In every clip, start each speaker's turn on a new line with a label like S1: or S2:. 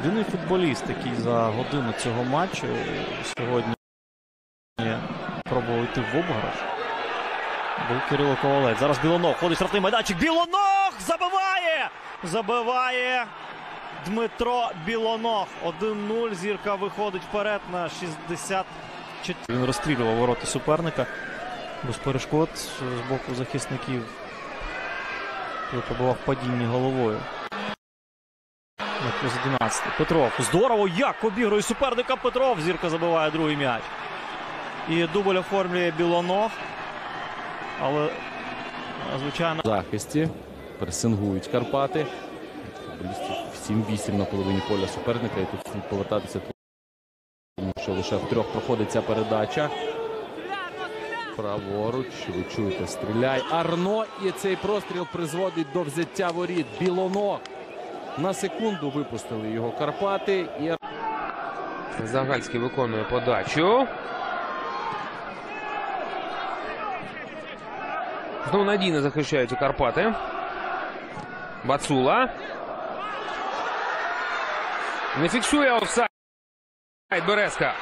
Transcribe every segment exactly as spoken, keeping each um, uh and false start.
S1: Єдиний футболіст, який за годину цього матчу сьогодні пробував йти в обіграш, був Кирило Ковалець. Зараз Білоног ходить в штрафний майданчик. Білоног забиває! Забиває Дмитро Білоног. один нуль. Зірка виходить вперед на шістдесят чотири. Він розстрілював ворота суперника без перешкод з боку захисників. Пробував падіння головою. Плюс одинадцять. Петров. Здорово! Як обігрує суперника Петров. Зірка забиває другий м'яч. І дубль оформлює Білоног. Але, звичайно...
S2: В захисті пресингують Карпати. сім вісім на половині поля суперника. І тут слід повертатися, тому що лише в трьох проходить ця передача. Праворуч, ви чуєте, стріляй. Арно, і цей простріл призводить до взяття воріт. Білоног. На секунду випустили його Карпати. І...
S3: Загальський виконує подачу. Знову надійно захищають у Карпати. Бацула. Не фіксує офсайд. Березка.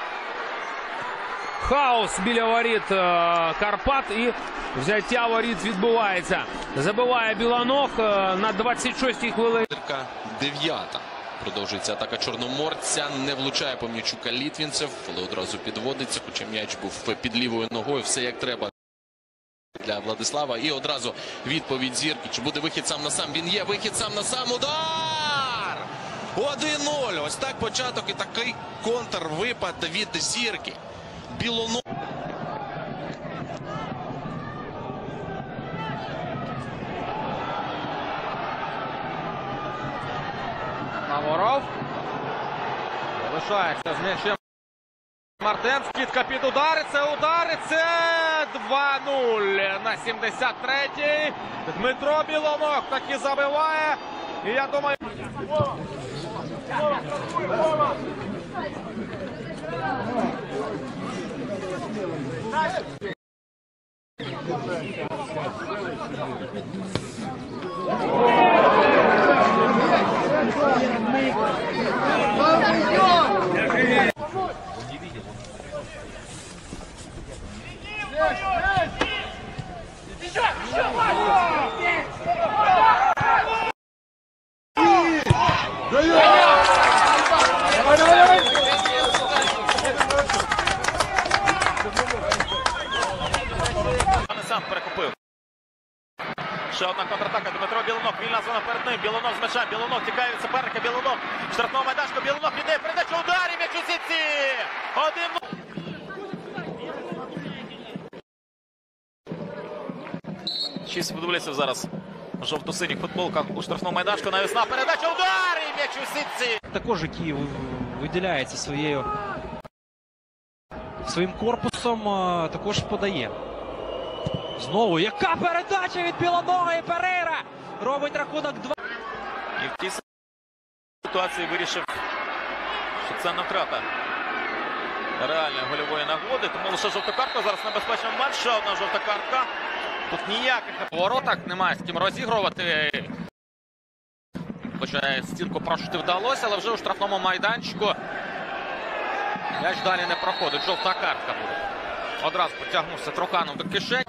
S3: Хаос біля воріт Карпат і взяття воріт відбувається. Забиває Білоног на двадцять шостій хвилині.
S4: дев'ята. Продовжується атака чорноморця. Не влучає по м'ячу Калітвінцев, але одразу підводиться, хоча м'яч був під лівою ногою. Все як треба для Владислава. І одразу відповідь Зірки. Чи буде вихід сам на сам? Він є. Вихід сам на сам. Удар! один нуль. Ось так початок і такий контрвипад від Зірки. Білоног.
S5: Наворов. Залишається з м'ячем Мартен. Скидка під удари. Це удари. Це два нуль на сімдесят третій. Дмитро Білоног таки забиває. І я думаю...
S6: Сам перехопив. Ще одна контратака. Дмитро Білоног. Вільна зона перед ним. Білоног з м'яча. Білоног тікає від суперника. Білоног. Штрафного майданчика. Білоног іде. Передача ударі. М'яч у сітці. один нуль. Шість футболістів зараз в жовто-синіх футболках у штрафному майданчику. Навісна передача ударі. М'яч у сітці.
S7: Також який виділяється своєю своїм корпусом, також подає. Знову яка передача від Білонога, і Перейра робить рахунок два.
S6: І в тій ситуації вирішив, що це не втрата реальної гольової нагоди. Тому лише жовта картка. Зараз небезпечний момент. Ще одна жовта картка. Тут ніяких поворотах немає з ким розігрувати. Хоча стінку прошити вдалося, але вже у штрафному майданчику м'яч далі не проходить. Жовта картка буде. Одразу потягнувся Труханов до кишень.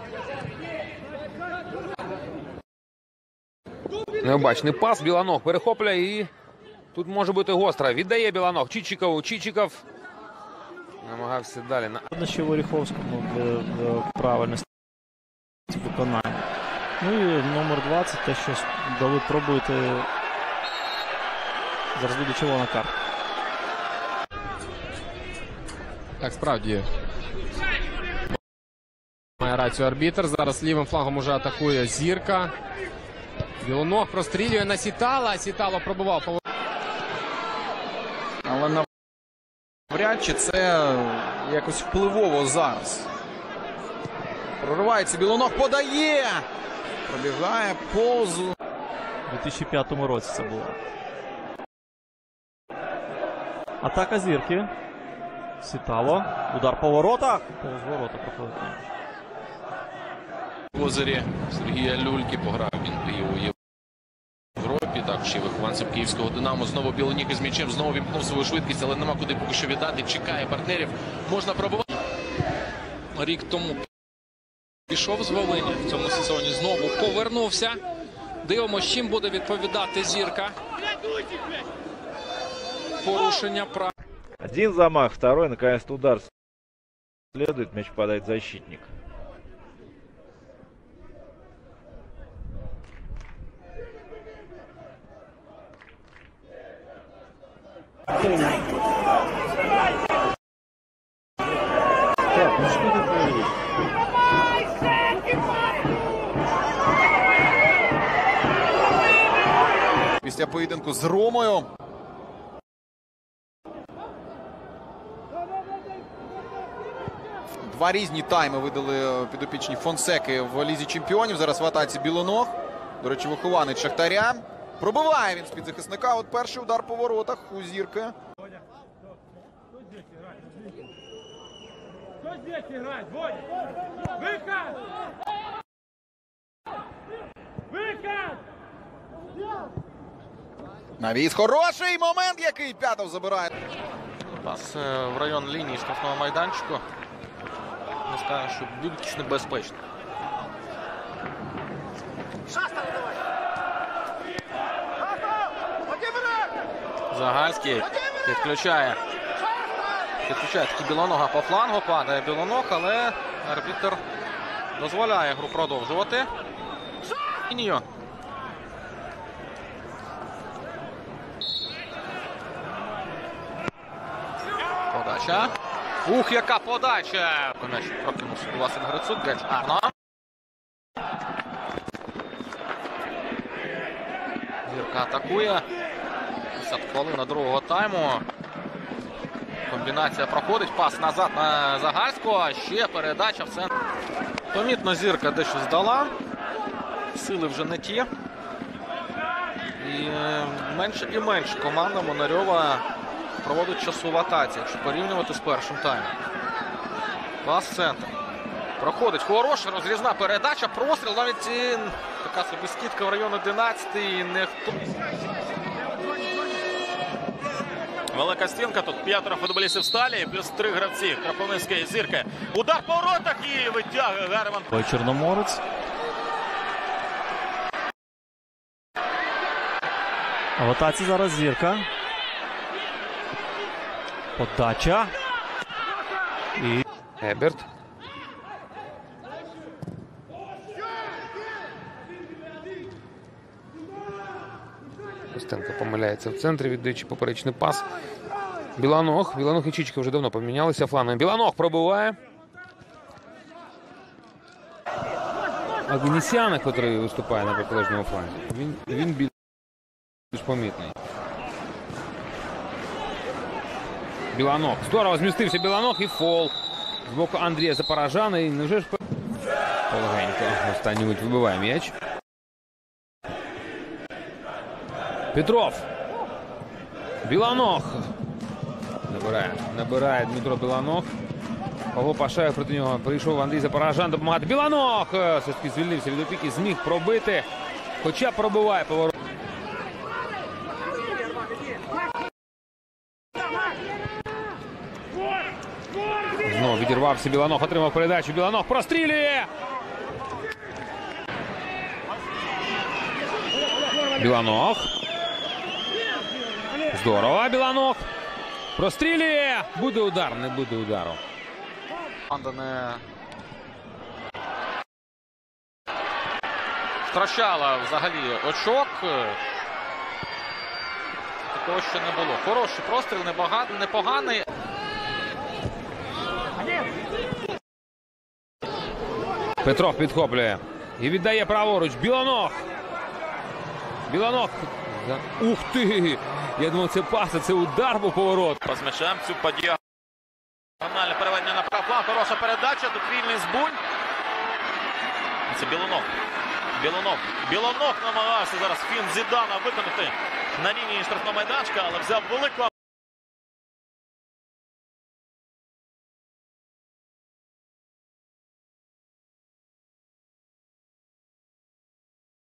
S3: Необачний пас. Білоног перехоплює і тут може бути гостра. Віддає Білоног Чичикову. Чичиков намагався далі.
S1: Видно, що в Оріховському для правильності виконання. Ну і номер двадцять, те, що дали пробувати. Зараз буде червона картка.
S8: Так, справді має рацію арбітр. Зараз лівим флангом уже атакує Зірка. Білоног прострілює на Сітала. Сітало пробував поворот.
S9: Але навряд чи це якось впливово зараз. Проривається Білоног, подає! Пробігає повзу.
S1: У дві тисячі п'ятому році це було. Атака Зірки. Сітало. Удар по воротах. Повз ворота проходить.
S4: В озері Сергія Люльки пограв він у Європі. Так ще вихованцем київського «Динамо». Знову Білонік із м'ячем, знову вімкнув свою швидкість, але нема куди поки що віддати. Чекає партнерів, можна пробувати.
S9: Рік тому пішов з Волині в цьому сезоні, знову повернувся. Дивимося, чим буде відповідати Зірка. Порушення прав.
S10: Один замах, второй, наконец-то удар следует, мяч падает защитник. Так, ну что ты творишь?
S9: Після поєдинку з Ромою. Два різні тайми видали підопічні Фонсеки в Лізі Чемпіонів. Зараз в атаці Білоног. До речі, вихованець Шахтаря. Пробиває він з-під захисника. От перший удар по воротах у Зірки. Навіс хороший момент, який П'ятов забирає.
S6: Пас в район лінії штрафного майданчику. Не скажу, що більш небезпечно. Загальський підключає. Підключає таки Білонога по флангу. Падає Білоног, але арбітр дозволяє гру продовжувати. Лінію. Подача. Ух, яка подача! М'яч прокинувся Василь Грицук. Геть гарно. Зірка атакує. десята хвилина другого тайму. Комбінація проходить. Пас назад на Загальського. Ще передача в центр. Помітно, Зірка дещо здала. Сили вже не ті. І менше і менше команда Монарьова проводить часу в атаці, якщо порівнювати з першим таймом. Пас центр. Проходить хороша розрізна передача, простріл, навіть і така собі скидка в район одинадцятий. Не хто... Велика стінка, тут п'ятеро футболістів Сталі, плюс три гравці. Кропивницький, Зірка. Удар по воротах і витягує Герман.
S1: Ой, Чорноморець. А в атаці зараз Зірка. Подача. І
S8: Еберт. Костенко помиляється в центрі, віддаючи поперечний пас. Біланог. Біланог і Чичка вже давно помінялися флангом. Біланог пробиває. Агнісяна, який виступає на протилежному фланзі, він, він більш помітний. Біланог. Здорово змістився Біланог і фол. З боку Андрія Запорожана. І невже ж полегенько. Останній мить вибиває м'яч. Петров. Біланог. Набирає. Набирає Дмитро Біланог. Павло Пашаєв проти нього. Прийшов Андрій Запорожан допомагати. Біланог! Все-таки звільнився від опіки. Зміг пробити. Хоча пробиває поворот. Знову відірвався Біланог. Отримав передачу. Біланог прострілює! Біланог. Здорово, Біланог. Прострілює! Буде удар, не буде удару.
S6: Команда не втрачала взагалі очок. Такого ще не було. Хороший простріл, непоганий.
S8: Петров підхоплює. І віддає праворуч. Біланог. Біланог. Ух ти! Я думав, це пас, а це удар по поворот.
S6: З м'ячем цю подію. Фінальне переведення на правий фланг. Хороша передача. Тут вільний Збунь. Це Білоног. Білоног. Білоног намагався зараз фін Зідана виконати на лінії штрафного майданчика, але взяв велику